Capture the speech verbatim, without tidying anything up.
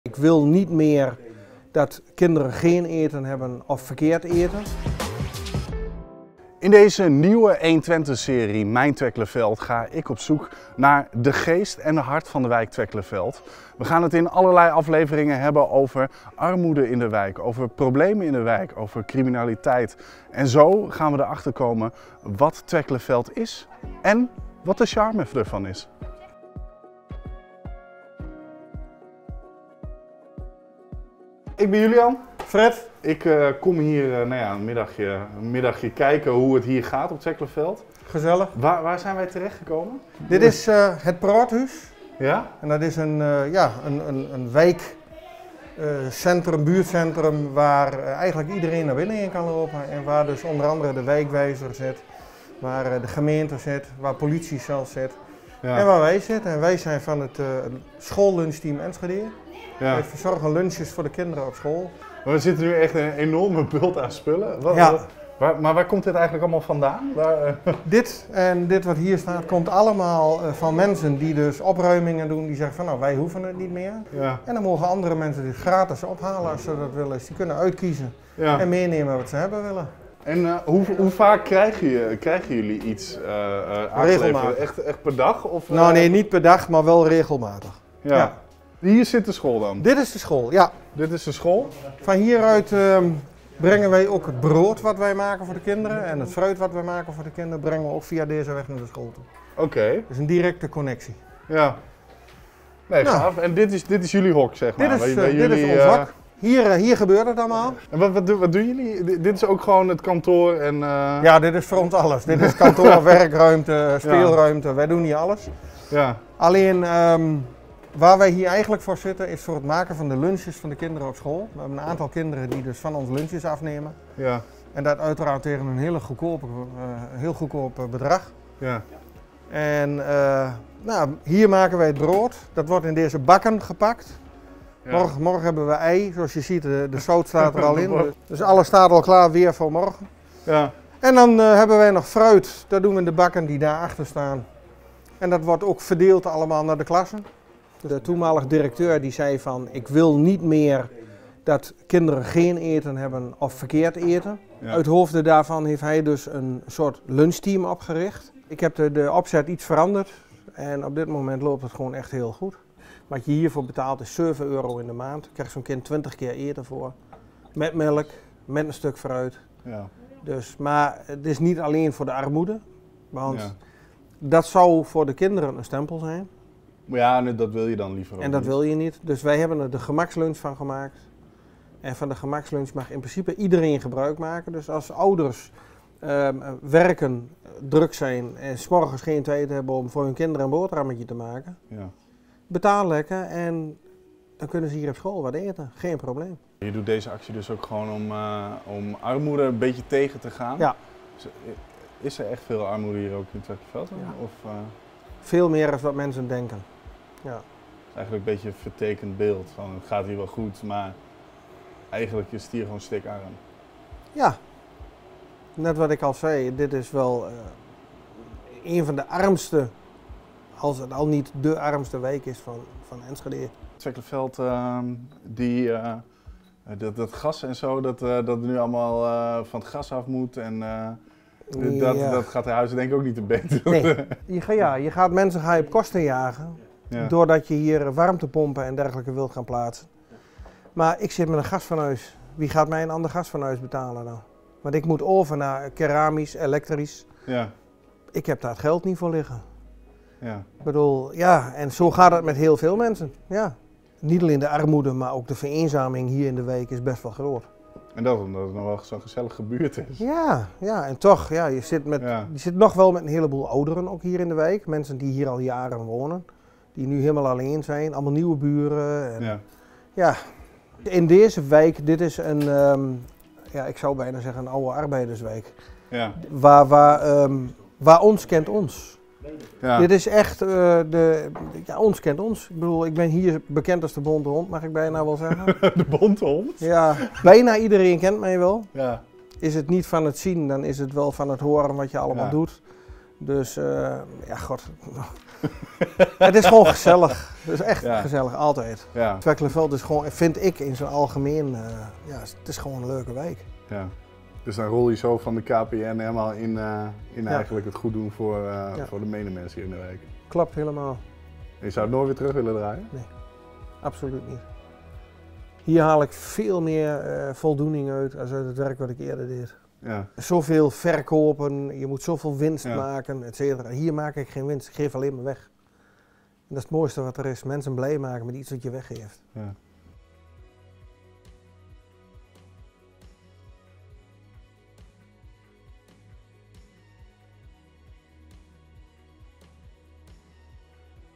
Ik wil niet meer dat kinderen geen eten hebben of verkeerd eten. In deze nieuwe honderdtwintig-serie Mijn Twekkelenveld ga ik op zoek naar de geest en de hart van de wijk Twekkelenveld. We gaan het in allerlei afleveringen hebben over armoede in de wijk, over problemen in de wijk, over criminaliteit. En zo gaan we erachter komen wat Twekkelenveld is en wat de charme ervan is. Ik ben Julian. Fred? Ik uh, kom hier uh, nou ja, een, middagje, een middagje kijken hoe het hier gaat op Twekkelenveld. Gezellig. Waar, waar zijn wij terechtgekomen? Dit is uh, het Praathuis. Ja? En dat is een, uh, ja, een, een, een wijkcentrum, uh, buurtcentrum waar uh, eigenlijk iedereen naar binnen in kan lopen. En waar dus onder andere de wijkwijzer zit, waar uh, de gemeente zit, waar politie zelf zit. Ja. En waar wij zitten. En wij zijn van het uh, schoollunchteam Enschede. Ja. Wij verzorgen lunches voor de kinderen op school. Maar we zitten nu echt in een enorme bult aan spullen. Wat, ja. wat, waar, maar waar komt dit eigenlijk allemaal vandaan? Waar, uh... Dit en dit wat hier staat komt allemaal uh, van mensen die dus opruimingen doen. Die zeggen van nou wij hoeven het niet meer. Ja. En dan mogen andere mensen dit gratis ophalen als ze dat willen. Dus die kunnen uitkiezen ja. en meenemen wat ze hebben willen. En uh, hoe, hoe vaak krijgen, je, krijgen jullie iets uh, uh, regelmatig? Echt, echt per dag? Of, uh... Nou nee, niet per dag, maar wel regelmatig. Ja. Ja. Hier zit de school dan? Dit is de school, ja. Dit is de school? Van hieruit uh, brengen wij ook het brood wat wij maken voor de kinderen en het fruit wat wij maken voor de kinderen brengen we ook via deze weg naar de school toe. Oké. Okay. Dus een directe connectie. Ja. Nee, nou. Gaaf. En dit is, dit is jullie hok, zeg maar? Dit is, uh, waar, dit jullie, is ons hok. Hier, uh, hier gebeurt het allemaal. En wat, wat, wat doen jullie? Dit is ook gewoon het kantoor en... Uh... Ja, dit is voor ons alles. Dit is kantoor, werkruimte, speelruimte. Ja. Wij doen hier alles. Ja. Alleen... Um, Waar wij hier eigenlijk voor zitten is voor het maken van de lunches van de kinderen op school. We hebben een aantal kinderen die dus van ons lunches afnemen. Ja. En dat uiteraard tegen een hele goedkoop, uh, heel goedkoop bedrag. Ja. En uh, nou, hier maken wij het brood. Dat wordt in deze bakken gepakt. Ja. Morgen, morgen hebben we ei, zoals je ziet, de, de zout staat er al in. Dus alles staat al klaar weer voor morgen. Ja. En dan uh, hebben wij nog fruit, dat doen we in de bakken die daarachter staan. En dat wordt ook verdeeld allemaal naar de klassen. De toenmalige directeur die zei van ik wil niet meer dat kinderen geen eten hebben of verkeerd eten. Ja. Uit hoofde daarvan heeft hij dus een soort lunchteam opgericht. Ik heb de, de opzet iets veranderd en op dit moment loopt het gewoon echt heel goed. Wat je hiervoor betaalt is zeven euro in de maand. Je krijgt zo'n kind twintig keer eten voor. Met melk, met een stuk fruit. Ja. Dus, maar het is niet alleen voor de armoede, want ja. dat zou voor de kinderen een stempel zijn. Ja, dat wil je dan liever ook En dat niet. wil je niet. Dus wij hebben er de gemakslunch van gemaakt. En van de gemakslunch mag in principe iedereen gebruik maken. Dus als ouders uh, werken, druk zijn en 's morgens geen tijd hebben om voor hun kinderen een boterhammetje te maken. Ja. Betaal lekker en dan kunnen ze hier op school wat eten. Geen probleem. Je doet deze actie dus ook gewoon om, uh, om armoede een beetje tegen te gaan. Ja. Dus, is er echt veel armoede hier ook in Twekkelenveld? Ja. Of, uh... Veel meer dan wat mensen denken. Ja. Het is eigenlijk een beetje een vertekend beeld van het gaat hier wel goed, maar eigenlijk is het hier gewoon stikarm. Ja, net wat ik al zei, dit is wel uh, een van de armste, als het al niet de armste wijk is van, van Enschede. Twekkelenveld, uh, die, uh, dat, dat gas en zo, dat, uh, dat het nu allemaal uh, van het gas af moet en uh, dat, ja. dat gaat de huizen denk ik ook niet te beter. Nee, je, ga, ja, je gaat mensen ga je op kosten jagen. Ja. Doordat je hier warmtepompen en dergelijke wilt gaan plaatsen. Maar ik zit met een gasfornuis. Wie gaat mij een ander gasfornuis betalen dan? Want ik moet over naar keramisch, elektrisch. Ja. Ik heb daar het geld niet voor liggen. Ja. Ik bedoel, ja, en zo gaat het met heel veel mensen. Ja. Niet alleen de armoede, maar ook de vereenzaming hier in de wijk is best wel groot. En dat omdat het nog wel zo'n gezellige buurt is. Ja, ja, en toch, ja, je, zit met, ja. je zit nog wel met een heleboel ouderen ook hier in de wijk. Mensen die hier al jaren wonen. Die nu helemaal alleen zijn, allemaal nieuwe buren. En, ja. ja, in deze wijk, dit is een, um, ja, ik zou bijna zeggen een oude arbeiderswijk. Ja. Waar, waar, um, waar ons kent ons. Ja. Dit is echt, uh, de, ja, ons kent ons. Ik bedoel, ik ben hier bekend als de bonte hond, mag ik bijna wel zeggen. De bonte hond? Ja, bijna iedereen kent mij wel. Ja. Is het niet van het zien, dan is het wel van het horen wat je allemaal ja. doet. Dus uh, ja, god. Het is gewoon gezellig. Het is echt ja. gezellig, altijd. Ja. Twekkelenveld is gewoon, vind ik in zijn algemeen, uh, ja, het is gewoon een leuke wijk. Ja. Dus dan rol je zo van de K P N helemaal in, uh, in ja. eigenlijk het goed doen voor, uh, ja. voor de medemensen hier in de wijk. Klopt, helemaal. En je zou het nooit weer terug willen draaien? Nee, absoluut niet. Hier haal ik veel meer uh, voldoening uit als uit het werk wat ik eerder deed. Ja. Zoveel verkopen, je moet zoveel winst ja. maken, et cetera. Hier maak ik geen winst, ik geef alleen maar weg. En dat is het mooiste wat er is, mensen blij maken met iets wat je weggeeft. Ja.